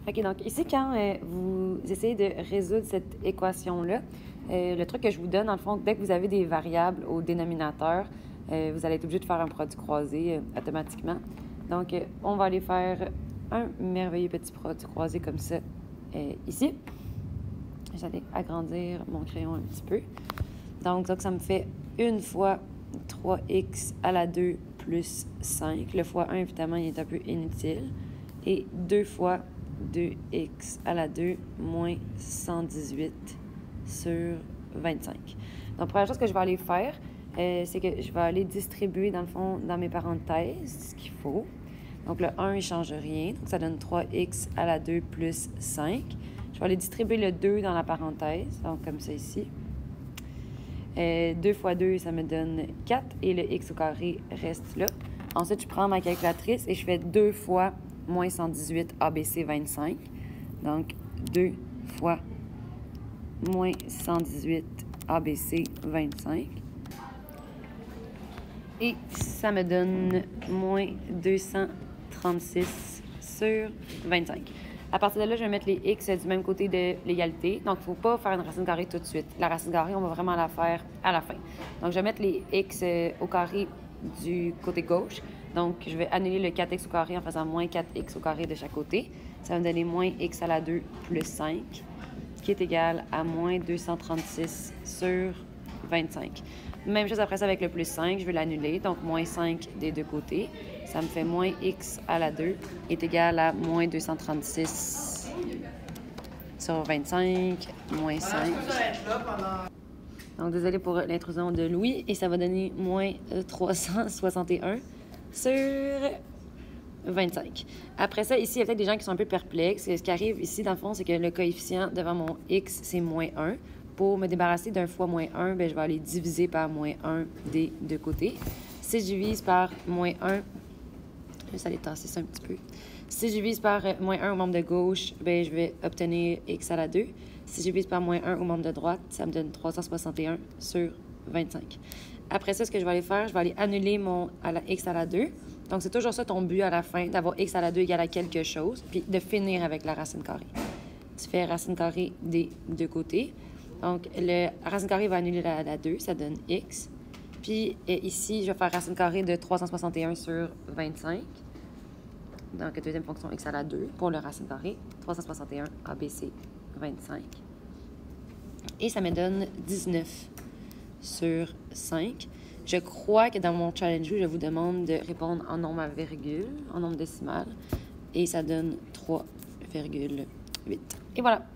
OK, donc ici, quand vous essayez de résoudre cette équation-là, le truc que je vous donne, dans le fond, dès que vous avez des variables au dénominateur, vous allez être obligé de faire un produit croisé automatiquement. Donc, on va aller faire un merveilleux petit produit croisé comme ça ici. J'allais agrandir mon crayon un petit peu. Donc, ça me fait 1 fois 3x à la 2 plus 5. Le fois 1, évidemment, il est un peu inutile. Et 2 fois 2x à la 2 moins 118 sur 25. Donc, première chose que je vais aller faire, c'est que je vais aller distribuer, dans le fond, dans mes parenthèses, ce qu'il faut. Donc, le 1, il ne change rien. Donc, ça donne 3x à la 2 plus 5. Je vais aller distribuer le 2 dans la parenthèse, donc comme ça ici. 2 fois 2, ça me donne 4 et le x au carré reste là. Ensuite, je prends ma calculatrice et je fais 2 fois moins 118 ABC 25. Donc, 2 fois moins 118 ABC 25. Et ça me donne moins 236 sur 25. À partir de là, je vais mettre les x du même côté de l'égalité. Donc, il ne faut pas faire une racine carrée tout de suite. La racine carrée, on va vraiment la faire à la fin. Donc, je vais mettre les x au carré du côté gauche. Donc, je vais annuler le 4x au carré en faisant moins 4x au carré de chaque côté. Ça va me donner moins x à la 2 plus 5, qui est égal à moins 236 sur 25. Même chose après ça avec le plus 5, je vais l'annuler. Donc, moins 5 des deux côtés. Ça me fait moins x à la 2 est égal à moins 236 sur 25, moins 5. Donc, désolé pour l'intrusion de Louis. Et ça va donner moins 361 sur 25. Après ça, ici, il y a peut-être des gens qui sont un peu perplexes. Ce qui arrive ici, dans le fond, c'est que le coefficient devant mon x, c'est moins 1. Pour me débarrasser d'un fois moins 1, bien, je vais aller diviser par moins 1 des deux côtés. Si je divise par moins 1, je vais aller tasser ça un petit peu. Si je divise par moins 1 au membre de gauche, bien, je vais obtenir x à la 2. Si je divise par moins 1 au membre de droite, ça me donne 361 sur 25. Après ça, ce que je vais aller faire, je vais aller annuler mon x à la 2. Donc, c'est toujours ça ton but à la fin, d'avoir x à la 2 égale à quelque chose, puis de finir avec la racine carrée. Tu fais racine carrée des deux côtés. Donc, la racine carrée va annuler la 2, ça donne x. Puis ici, je vais faire racine carrée de 361 sur 25. Donc, deuxième fonction x à la 2 pour le racine carrée. 361 ABC 25. Et ça me donne 19 sur 5. Je crois que dans mon challenge, je vous demande de répondre en nombre à virgule, en nombre décimal. Et ça donne 3,8. Et voilà.